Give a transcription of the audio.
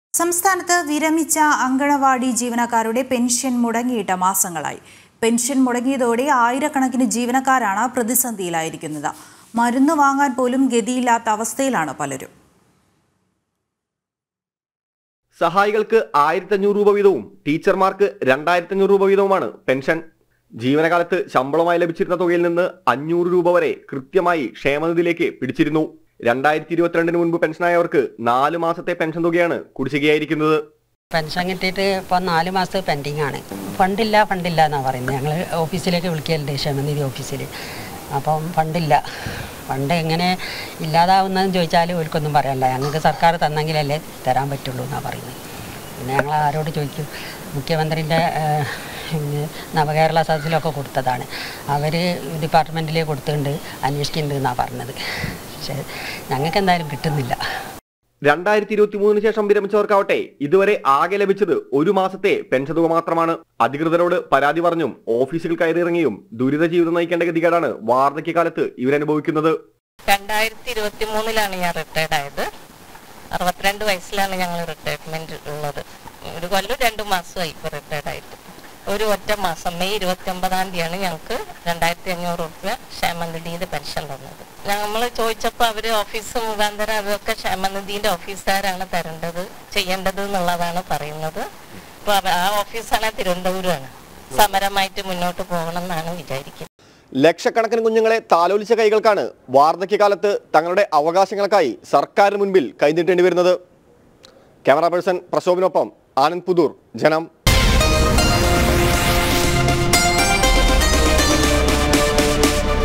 സംസ്ഥാനത്ത് വിരമിച്ച അങ്കണവാടി ജീവനക്കാരുടെ പെൻഷൻ മുടങ്ങിയിട്ട് മാസങ്ങളായി. പെൻഷൻ മുടങ്ങിയതോടെ ആയിരക്കണക്കിന് ജീവനക്കാരാണ് പ്രതിസന്ധിയിലായിരിക്കുന്നത്. മരുന്ന് വാങ്ങാൻ പോലും ഗതിയില്ലാത്ത അവസ്ഥയിലാണ് പലരും. സഹായികൾക്ക് 1500 രൂപ വീതവും ടീച്ചർമാർക്ക് 2500 രൂപ വീതവുമാണ് പെൻഷൻ. ജീവനകാലത്ത് ശമ്പളമായി ലഭിച്ചിരുന്ന തുകയിൽ നിന്ന് 500 രൂപ വരെ കൃത്യമായി ക്ഷേമനിധിയിലേക്ക് പിടിച്ചിരുന്നു. 2022 മുൻപ് പെൻഷനായവർക്ക് 4 മാസത്തെ പെൻഷൻ തുകയാണ് കുടിശ്ശികയായിരിക്കുന്നത്. പെൻഷൻ കിട്ടിയിട്ട് ഇപ്പോൾ 4 മാസത്തെ പെൻഡിങ് ആണ്. ഫണ്ടില്ല എന്നാണ് പറയുന്നത്. ഞങ്ങൾ ഓഫീസിലേക്ക് വിളിക്കലുണ്ട്, ക്ഷേമനിധി ഓഫീസിൽ. അപ്പം ഫണ്ട് എങ്ങനെ ഇല്ലാതാവുന്നതെന്ന് ചോദിച്ചാൽ അവർക്കൊന്നും പറയാനില്ല. ഞങ്ങൾക്ക് സർക്കാർ തന്നെങ്കിലല്ലേ തരാൻ പറ്റുള്ളൂ എന്നാണ് പറയുന്നത്. പിന്നെ ഞങ്ങൾ ആരോട് ചോദിക്കും? മുഖ്യമന്ത്രിൻ്റെ നവകേരള സദസ്സിലൊക്കെ കൊടുത്തതാണ്. അവർ ഡിപ്പാർട്ട്മെൻറ്റിലേക്ക് കൊടുത്തുകൊണ്ട് അന്വേഷിക്കുന്നുണ്ട് എന്നാണ് പറഞ്ഞത്. പക്ഷേ ഞങ്ങൾക്ക് എന്തായാലും കിട്ടുന്നില്ല. 2023 ശേഷം വിരമിച്ചവർക്കാവട്ടെ ഇതുവരെ ആകെ ലഭിച്ചത് 1 മാസത്തെ പെൻഷൻ തുക മാത്രമാണ്. അധികൃതരോട് പരാതി പറഞ്ഞും ഓഫീസുകൾ കയറിയിറങ്ങിയും ദുരിത ജീവിതം നയിക്കേണ്ട ഗതികേടാണ് വാർദ്ധക്യകാലത്ത് ഇവരനുഭവിക്കുന്നത്. 2023 ഞാൻ റിട്ടയർഡ് ആയത്. 62 വയസ്സിലാണ് ഞങ്ങൾ റിട്ടയർമെന്റ് ഉള്ളത്. 1 കൊല്ലം 2 മാസമായി ഇപ്പോൾ റിട്ടയർഡ് ആയിട്ട്. ഒരു ഒറ്റ മാസം മെയ് 29-ാം തീയതിയാണ് ഞങ്ങൾക്ക് 2500 രൂപ ക്ഷേമനിധിയുടെ പെൻഷൻ തന്നത്. നമ്മൾ ചോദിച്ചപ്പോൾ അവർ ഓഫീസ് മുഖാന്തരം അതൊക്കെ ക്ഷേമനിധിയുടെ ഓഫീസുകാരാണ് ചെയ്യേണ്ടത് എന്നുള്ളതാണ് പറയുന്നത്. ഇപ്പോൾ ആ ഓഫീസാണ് തിരുവനന്തപുരമാണ്. സമരമായിട്ട് മുന്നോട്ട് പോകണം എന്നാണ് വിചാരിക്കുന്നത്. ലക്ഷക്കണക്കിന് കുഞ്ഞുങ്ങളെ താലോലിച്ച കൈകൾക്കാണ് വാർദ്ധക്യകാലത്ത് തങ്ങളുടെ അവകാശങ്ങൾക്കായി സർക്കാരിന് മുൻപിൽ കൈനീട്ടേണ്ടി വരുന്നത്. ക്യാമറ പേഴ്സൺ പ്രശോഭിനൊപ്പം ആനന്ദ് പുതൂർ, ജനം.